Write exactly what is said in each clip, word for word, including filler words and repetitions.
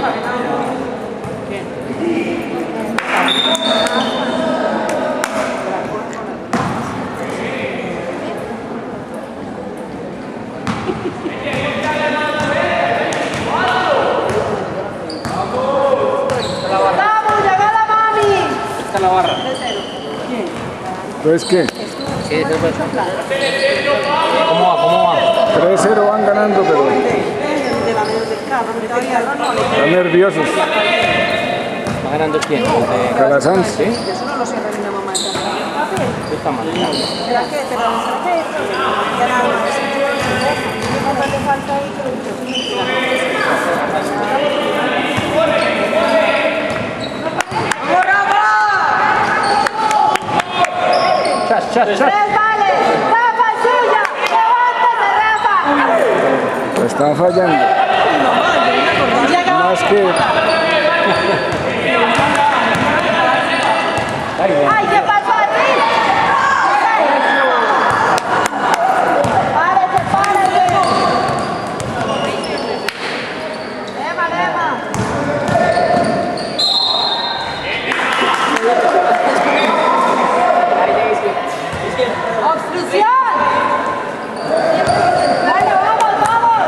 La barra. Entonces, ¿qué? Sí, eso fue. ¿Cómo va? ¿Cómo va? tres cero van ganando, pero están nerviosos. ¿Va ganando quién? Calazán. ¿Sí? Eso no lo sé, reina mamá. Eso está mal. ¿Será que te lo saqué? Ya nada más. ¿Cuánto le falta ahí? Chas, chas, chas. ¡Vale! ¡Rafa, suya! ¡Levántate, Rafa! Están fallando. Más que... ¡Ay, qué pasó a ti! ¡Párese, párese! ¡Lema, lema! ¡Obstrucción! ¡Dale, vamos, vamos!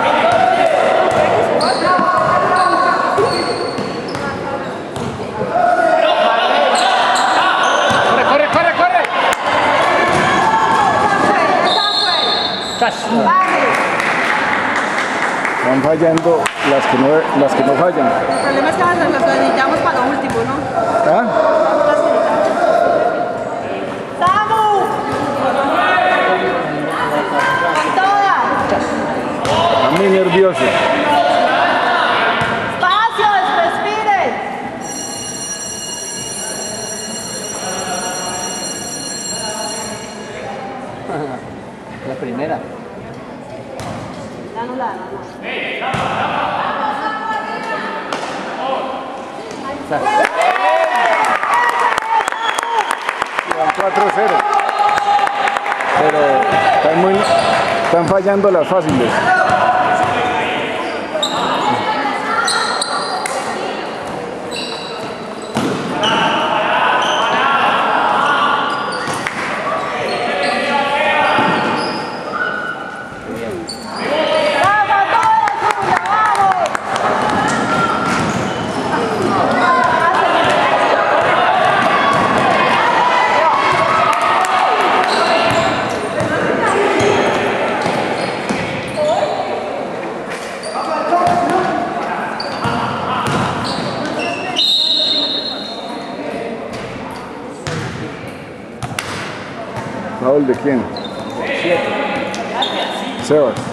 Corre, corre, corre, corre. Chas. Están fallando las que no, las que no fallan. El problema es que las necesitamos para lo último, ¿no? ¿Ah? ¡Samu! ¡Con toda! Están muy nerviosos. ¡Espacio! ¡Respiren! La primera. Ya no la, no, no. Chas. Van cuatro cero. Pero Están, muy, están fallando las fáciles. ¡Vamos, toda suya! ¡Vamos! ¿Foul de quién? siete. Sebas.